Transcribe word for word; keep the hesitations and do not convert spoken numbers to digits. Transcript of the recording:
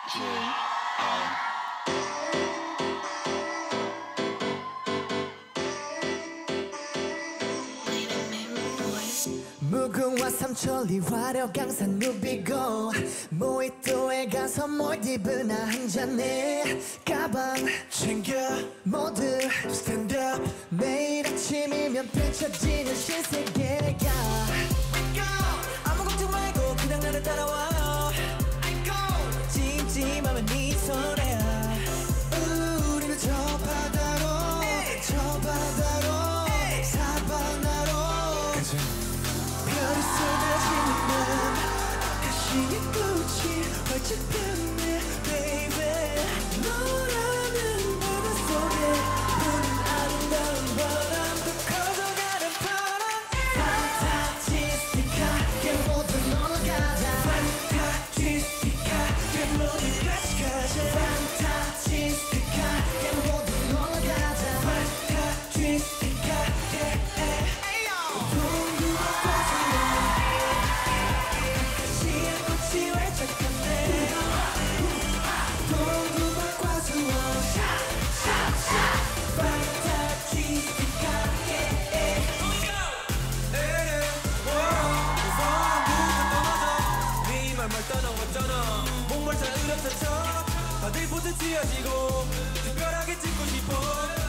무궁화 삼천리 화력 강산 누비고 모히또에 가서 몰디브나 한잔해 가방 챙겨 모두 stand up 매일 아침이면 펼쳐지는 신세계가 아무 걱정 말고 그냥 나를 따라와 찜찜하면 네 손에야 우리는 저 바다로 저 바다로 사바나로 별이 쏟아지는 밤 다시의 꽃이 활짝 피었네 baby 너라는 바다 속에 부는 아름다운 바람도 커져가는 바람 판타지스틱하게 모두 놀러가자 판타지스틱하게 모두 같이 가자 판타지스틱하게 모두 놀러가자 판타지스틱하게 목말타 으렸던 척 다들 포즈 튀어지고 특별하게 찍고 싶어